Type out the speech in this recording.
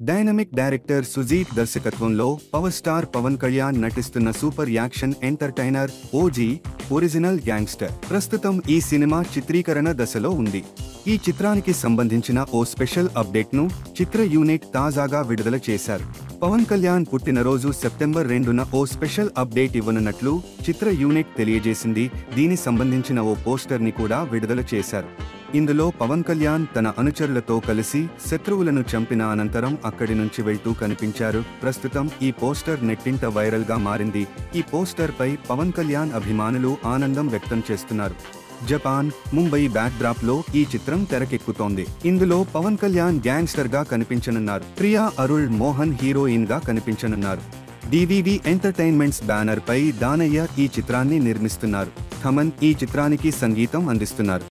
Dynamic director Sujeeth దర్శకత్వంలో power star Pawan Kalyan నటిస్తున్న super action entertainer OG original gangster ప్రస్తుతం ఈ సినిమా చిత్రీకరణ దశలో ఉంది. ఈ చిత్రానికి సంబంధించిన ఓ స్పెషల్ అప్డేట్ ను చిత్ర యూనిట్ తాజాగా విడుదల చేశారు. పవన్ కళ్యాణ్ పుట్టినరోజు సెప్టెంబర్ 2న ఓ స్పెషల్ అప్డేట్ ఇవ్వనున్నట్లు చిత్ర యూనిట్ తెలియజేసింది. దీని సంబంధించిన ఓ పోస్టర్ ని కూడా విడుదల చేశారు. ఇందులో పవన్ కళ్యాణ్ తన అనుచరులతో కలిసి శత్రువులను చంపిన అనంతరం అక్కడి నుంచి వెళ్తూ కనిపించారు. ప్రస్తుతం ఈ పోస్టర్ నెట్టింట వైరల్ గా మారింది. ఈ పోస్టర్ పై పవన్ కళ్యాణ్ అభిమానులు ఆనందం వ్యక్తం చేస్తున్నారు. జపాన్, ముంబై బ్యాక్ డ్రాప్ లో ఈ చిత్రం తెరకెక్కుతోంది. ఇందులో పవన్ కళ్యాణ్ గ్యాంగ్స్టర్ గా కనిపించనున్నారు. ప్రియా అరుళ్ మోహన్ హీరోయిన్ గా కనిపించనున్నారు. డివివి ఎంటర్టైన్మెంట్స్ బ్యానర్ పై దానయ్య ఈ చిత్రాన్ని నిర్మిస్తున్నారు. థమన్ ఈ చిత్రానికి సంగీతం అందిస్తున్నారు.